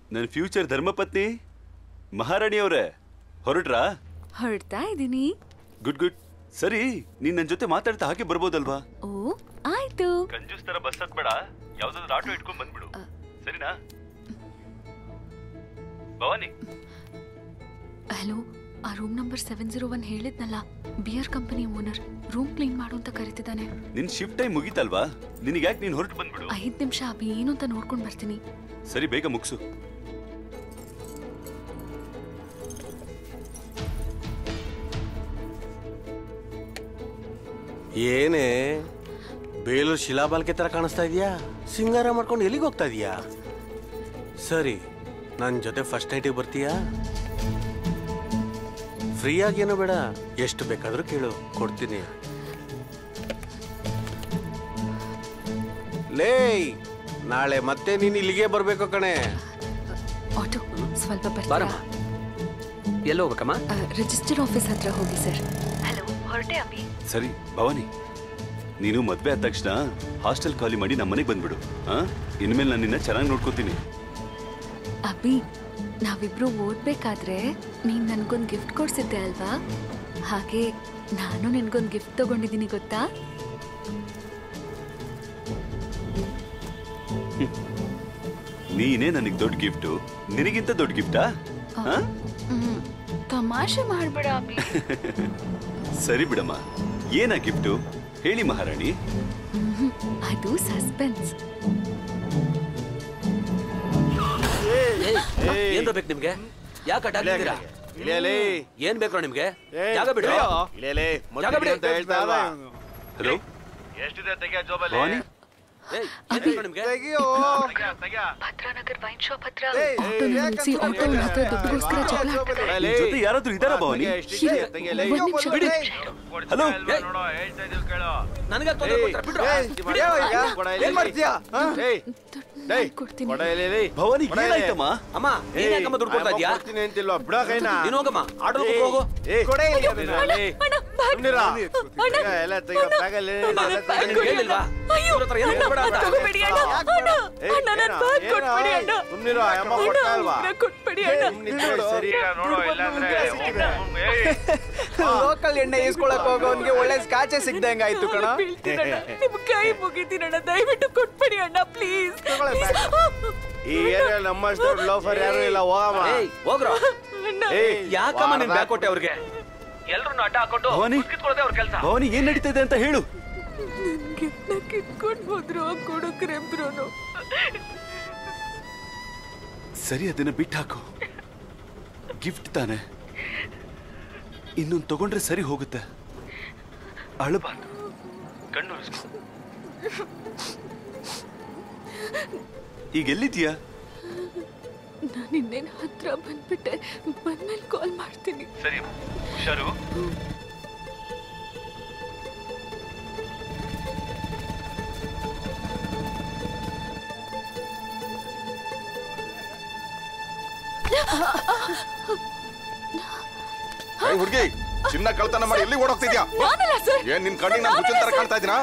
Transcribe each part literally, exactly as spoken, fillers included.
ನನ್ನ ಫ್ಯೂಚರ್ ಧರ್ಮಪತ್ನಿ ಮಹಾರಾಣಿ ಅವರೇ ಹೊರಟ್ರಾ? ಹೊರಡ್ತಾ ಇದ್ದೀನಿ. Good good. ಸರಿ, ನೀನ್ ನನ್ನ ಜೊತೆ ಮಾತಾಡ್ತಾ ಹಾಗೆ ಬರ್ಬೋದಲ್ವಾ? ಓ ಆಯ್ತು. ಕಂಜೂಸ್ ತರ ಬಸ್ ಹತ್ಬೇಡ, ಯಾವ್ದಾದ್ರು ಆಟೋ ಇಟ್ಕೊಂಡ್ ಬಂದ್ಬಿಡು, ಸರಿನಾ? ಭವಾನಿ. ಹಲೋ, ಆ room number seven zero one ಹೇಳಿದ್ನಲ್ಲ, beer company owner room clean ಮಾಡು ಅಂತ ಕರೀತಿದ್ದಾನೆ. ನಿನ್ ಶಿಫ್ಟ್ ಟೈಮ್ ಮುಗೀತಲ್ವಾ? ನಿನಗೆ ಯಾಕೆ ನೀನ್ ಹೊರಟು ಬಂದ್ಬಿಡು. ಐದ್ ನಿಮಿಷ ಅಭಿ, ಏನು ಅಂತ ನೋಡ್ಕೊಂಡ್ ಬರ್ತೀನಿ. ಸರಿ, ಬೇಗ ಮುಗಿಸು. ಏನೇ ಬೇಲೂರು ಶಿಲಾಬಾಲ್ಕೆ ತರ ಕಾಣಿಸ್ತಾ ಇದೀಯಾ? ಸಿಂಗಾರ ಮಾಡ್ಕೊಂಡು ಎಲ್ಲಿಗೆ ಹೋಗ್ತಾ ಇದೀಯಾ? ಸರಿ, ನನ್ನ ಜೊತೆ ಫಸ್ಟ್ ನೈಟಿಗೆ ಬರ್ತೀಯಾ? ಫ್ರೀ ಆಗೇನೋ ಬೇಡ, ಎಷ್ಟು ಬೇಕಾದ್ರೂ ಕೇಳು, ಕೊಡ್ತೀನಿ. ಲೇ, ನಾಳೆ ಮತ್ತೆ ನೀನು ಇಲ್ಲಿಗೆ ಬರ್ಬೇಕು ಕಣೆ. ಆಟೋ ಸ್ವಲ್ಪ ಬರ್ತೀರಾ? ಎಲ್ಲಿ ಹೋಗ್ಬೇಕಮ್ಮ? ರಿಜಿಸ್ಟರ್ ಆಫೀಸ್ ಹತ್ರ ಹೋಗಿ ಸರ್. ಹಲೋ, ಹೊರಟೆ ಅಭಿ. ಸರಿ ಭವಾನಿ, ನೀನು ಮದ್ವೆ ಆದ ತಕ್ಷಣ ಹಾಸ್ಟೆಲ್ ಖಾಲಿ ಮಾಡಿ ನಮ್ಮ ಮನೆಗೆ ಬಂದ್ಬಿಡು. ಆ ಇನ್ಮೇಲೆ ನಾನು ನಿನ್ನ ಚೆನ್ನಾಗಿ ನೋಡ್ಕೋತೀನಿ. ಅಭಿ, ನಾವಿಬ್ರು ಓದ್ಬೇಕಾದ್ರೆ ನೀನ್ ನನ್ಗೊಂದ್ ಗಿಫ್ಟ್ ಕೊಡ್ಸಿದ್ದೆ ಅಲ್ವಾ? ಹಾಗೆ ನಾನು ನಿನ್ಗೊಂದ್ ಗಿಫ್ಟ್ ತಗೊಂಡಿದ್ದೀನಿ, ಗೊತ್ತಾ? ನೀನೇ ನನಗೆ ದೊಡ್ಡ ಗಿಫ್ಟು, ನಿನಗಿಂತ ದೊಡ್ಡ ಗಿಫ್ಟಾ? ತಮಾಷೆ ಮಾಡ್ಬೇಡ ಅಭಿ. ಸರಿ ಬಿಡಮ್ಮ, ಏನ ಗಿಫ್ಟು ಹೇಳಿ ಮಹಾರಾಣಿ. ಅದು ಸಸ್ಪೆನ್ಸ್. ಏನ್ ಬೇಕು ನಿಮ್ಗೆ? ಯಾಕೆ ಅಡ್ಡ ಆಗ್ತಿದ್ದೀರಾ? ಏನ್ ಬೇಕು ನಿಮ್ಗೆ? ಜಾಗ ಬಿಡು. ಜಾಗ ಬಿಡು ಅಂತ ಹೇಳ್ತಾ ಇಲ್ವಾ? ಹಲೋ, ಎಷ್ಟಿದೆ ತೆಗಿಯ ಜೋಬಲ್ಲಿ? ಭವಾನಿ, ಭದ್ರಾನಗರ್ ವೈನ್ ಶಾಪ್ ಹತ್ರ ಆಟೋ ನಿಲ್ಲಿಸಿ ಆಟೋ ಹತ್ರ ದುಡ್ಡುಗೋಸ್ಕರ ಜಗಳ ಆಡ್ತಾರೆ. ಜೊತೆ ಯಾರಾದ್ರೂ ಇದ್ದಾರಾ ಭವಾನಿ? ಹಲೋ, ನನಗೆ ಭವಾನಿ ಏನಾಯ್ತಮ್ಮ? ಅಮ್ಮ, ನೀನ್ ಯಾಕಮ್ಮ ದುಡ್ಡು ಕೊಡ್ತಾ ಇದೀಯಾ? ನೀನು ಹೋಗಮ್ಮ, ಆಟೋ ಹೋಗು. ಹೇಳಿಲ್ವಾ ಇವ್ರ ಹತ್ರ ಏನು ಕೊಡ ಅಂತ? ಲೋಕಲ್ ಎಣ್ಣೆ ಈಸ್ಕೊಳಕ್ ಹೋಗೋನ್ಗೆ ಒಳ್ಳೆ ಸ್ಕಾಚೆ ಸಿಗ್ದಂಗಾಯ್ತು ಕಣ. ನಿಮ್ ಕೈ ಮುಗಿತೀನಣ್ಣ, ದಯವಿಟ್ಟು ಕೊಟ್ಬಿಡಿ ಅಣ್ಣ, ಪ್ಲೀಸ್. ಈ ಏರಿಯಾ ನಮ್ಮಷ್ಟು ಲೋಫರ್ ಯಾರು ಇಲ್ಲ, ಹೋಗಮ್ಮ. ಹೋಗ್ರ. ಯಾಕಮ್ಮ ನೀನ್ ಬ್ಯಾಕ್ ಕೊಟ್ಟೆ ಅವ್ರಿಗೆ? ಎಲ್ರು ಅಡ್ಡ ಹಾಕೊಂಡು ಕಿತ್ಕೊಳ್ಳೋದೇ ಅವ್ರ ಕೆಲಸ. ಭವಾನಿ, ಏನ್ ನಡೀತಾ ಇದೆ ಅಂತ ಹೇಳು. ಕಿತ್ಕೊಂಡು ಹೋದ್ರು ಆ ಕೊಡಕ್ರೆಬ್ರು. ಸರಿ, ಅದನ್ನ ಬಿಟ್ಟಾಕು. ಗಿಫ್ಟ್ ತಾನೆ, ಇನ್ನೊಂದು ತಗೊಂಡ್ರೆ ಸರಿ ಹೋಗುತ್ತೆ. ಅಳಬಾರ್ದು, ಕಣ್ಣು ಈಗ ಎಲ್ಲಿದ್ದೀಯಾ? ನಾನು ಇನ್ನೇನು ಹತ್ರ ಬಂದ್ಬಿಟ್ಟೆ, ಬಂದ್ಮೇಲೆ ಕಾಲ್ ಮಾಡ್ತೀನಿ. ಸರಿ, ಹುಷಾರು. ಹುಡುಗಿ, ಚಿನ್ನ ಕಳ್ತನ ಮಾಡಿ ಎಲ್ಲಿ ಓಡೋಗ್ತಿದ್ಯಾ? ಏನ್ ನಿನ್ ಕಣ್ಣಿಗೆ ನಾನು ಹುಚ್ಚಿನ ತರ ಕಾಣ್ತಾ ಇದ್ದೀನಾ?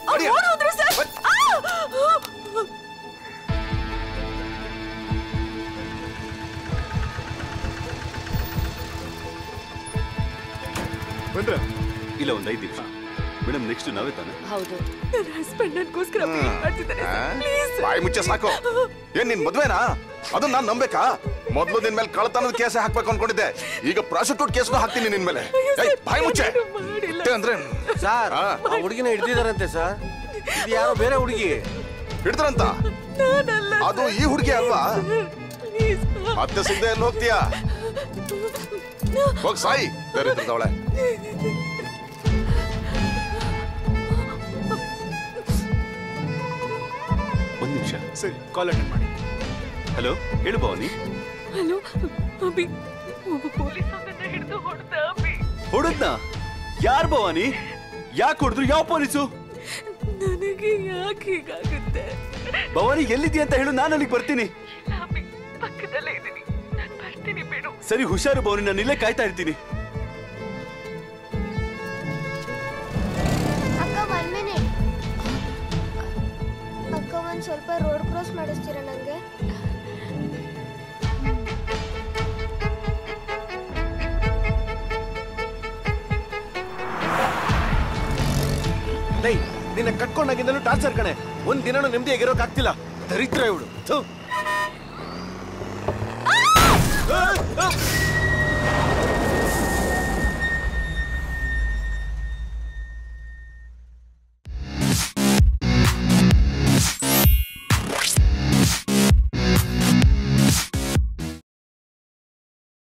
ಇಲ್ಲ, ಒಂದ್ ಐದು ನಿಮಿಷ ಮೇಡಮ್. ನೆಕ್ಸ್ಟ್ ನಾವೇ ತಾನೆ? ಹೌದು, ನನ್ನ ಹಸ್ಬೆಂಡ್ ನನಗೋಸ್ಕರ ವೇಟ್ ಮಾಡ್ತಿದ್ದಾರೆ. ಪ್ಲೀಸ್ ಬಾಯಿ ಮುಚ್ಚೆ ಸಾಕು. ಏನ್ ನಿನ್ ಮದ್ವೆನಾ? ಅದನ್ನ ನಾನ್ ನಂಬೇಕಾ? ಮೊದ್ಲು ನಿನ್ ಮೇಲೆ ಕಳ್ತನದ ಕೇಸ್ ಹಾಕ್ಬೇಕು ಅನ್ಕೊಂಡಿದ್ದೆ, ಈಗ ಪ್ರಾಸಿಕ್ಯೂಟ್ ಕೇಸ್ನು ಹಾಕ್ತೀನಿ ನಿನ್ ಮೇಲೆ. ಬಾಯಿ ಮುಚ್ಚೆ ಅಂದ್ರೆ. ಸರ್, ಆ ಹುಡುಗಿನ ಹಿಡ್ದಿದಾರಂತೆ ಸರ್. ಇದು ಯಾರೋ ಬೇರೆ ಹುಡುಗಿ ಹಿಡ್ದ್ರಂತ? ಅದು ಈ ಹುಡುಗಿ ಅಲ್ವಾ? ಮತ್ತೆ ಸಿಗದೆ ಎಲ್ಲಿ ಹೋಗ್ತೀಯಾ? ಹೋಗ್ ಸಾಯಿ, ಬೇರೆ ಅವಳೆ. ಒಂದ್ ನಿಮಿಷ. ಸರಿ, ಕಾಲ್ ಅಟೆಂಡ್ ಮಾಡಿ. ಹಲೋ, ಹೇಳು ಭವಾನಿ. ಹಲೋ ಅಭಿ, ಒಬ್ಬ ಪೊಲೀಸ್ ಅವನನ್ನ ಹಿಡಿದು ಹೊಡೆದ ಅಭಿ. ಹೊಡೆದ್ನಾ? ಯಾರು ಭವಾನಿ? ಯಾಕೆ ಹೊಡೆದ್ರು? ಯಾವ ಪೊಲೀಸು? ನನಗೆ ಯಾಕೆ ಹೀಗಾಗುತ್ತೆ? ಭವಾನಿ, ಎಲ್ಲಿದ್ದೀಯ ಅಂತ ಹೇಳು, ನಾನು ಅಲ್ಲಿಗೆ ಬರ್ತೀನಿ. ಅಭಿ, ಪಕ್ಕದಲ್ಲೇ ಇದ್ದೀನಿ, ನಾನು ಬರ್ತೀನಿ, ಬಿಡು. ಸರಿ, ಹುಷಾರು ಭವಾನಿ, ನಾನು ಇಲ್ಲೇ ಕಾಯ್ತಾ ಇರ್ತೀನಿ. ಸ್ವಲ್ಪ ರೋಡ್ ಕ್ರಾಸ್ ಮಾಡಿಸ್ತೀರಾ ನಂಗೆ? ಲೈ ನಿನ್ನ ಕಟ್ಕೊಂಡಾಗಿಂದಲೂ ಟಾರ್ಚರ್ ಕಣೆ ಒಂದ್ ದಿನನೂ ನೆಮ್ಮದಿಯಾಗಿರೋಕ್ ಆಗ್ತಿಲ್ಲ ದರಿದ್ರ ಇವಳು